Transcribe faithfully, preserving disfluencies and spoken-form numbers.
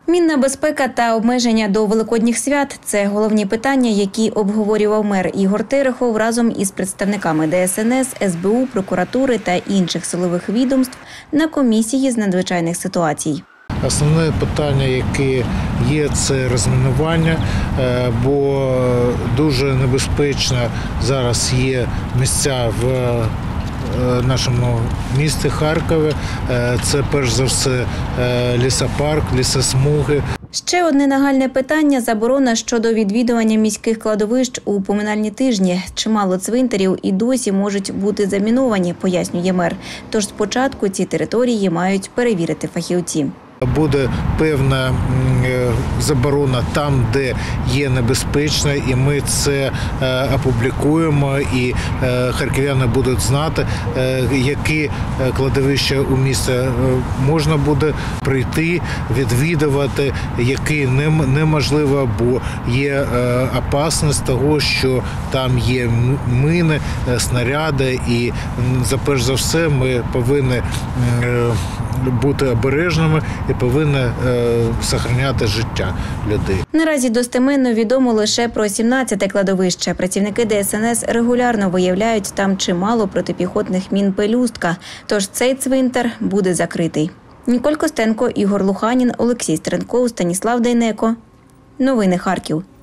Мінна безпека та обмеження до великодніх свят – це головні питання, які обговорював мер Ігор Терехов разом із представниками Де Ес Ен Ес, Ес Бе У, прокуратури та інших силових відомств на комісії з надзвичайних ситуацій. Основне питання, яке є, це розмінування, бо дуже небезпечно зараз є місця в нашому місті Харкові. Це перш за все лісопарк, лісосмуги. Ще одне нагальне питання – заборона щодо відвідування міських кладовищ у поминальні тижні. Чимало цвинтарів і досі можуть бути заміновані, пояснює мер. Тож спочатку ці території мають перевірити фахівці. Буде певна заборона там, де є небезпечно, і ми це опублікуємо, і харків'яни будуть знати, які кладовища у місті можна буде прийти, відвідувати, які неможливо, бо є опасність того, що там є міни, снаряди, і перш за все ми повинні бути обережними і повинні зберігати життя людей. Наразі достеменно відомо лише про сімнадцяте кладовище. Працівники Де Ес Ен Ес регулярно виявляють там чимало протипіхотних мін «Пелюстка», тож цей цвинтар буде закритий. Ніколь Костенко, Ігор Луханін, Олексій Стренков, Станіслав Дейнеко. Новини Харків.